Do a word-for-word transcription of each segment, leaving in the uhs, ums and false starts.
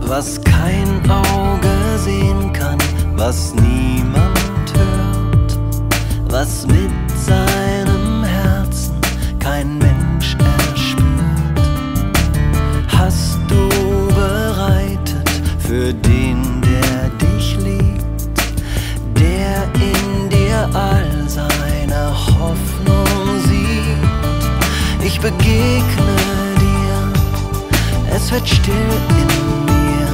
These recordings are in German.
was kein Auge sehen kann, was niemand hört, was mit seinem Herzen kein Mensch erspürt, hast du bereitet für den, der dich liebt, der in dir all seine Hoffnung sieht. Ich begegne dir, es wird still in mir,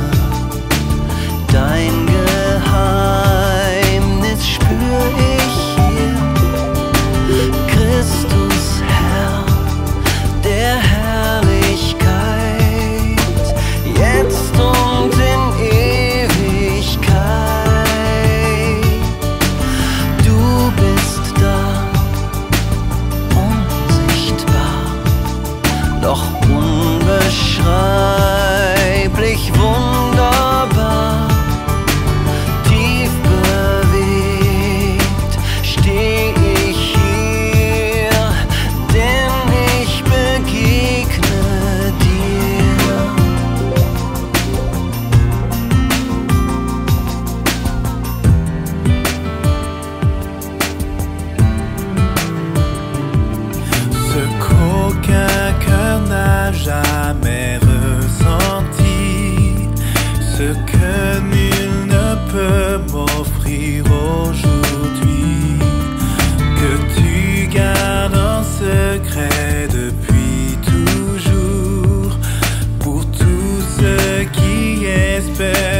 dein Geheimnis spür ich hier. Christus Herr der Herrlichkeit, jetzt und in Ewigkeit. Du bist da, unsichtbar, doch unbeschreiblich wunderbar. Tief bewegt steh ich hier, denn ich begegne dir. Ce qu'aucun cœur n'a jamais ressenti, ce que nul ne peut m'offrir aujourd'hui, que tu gardes en secret depuis toujours, pour tous ceux qui espèrent.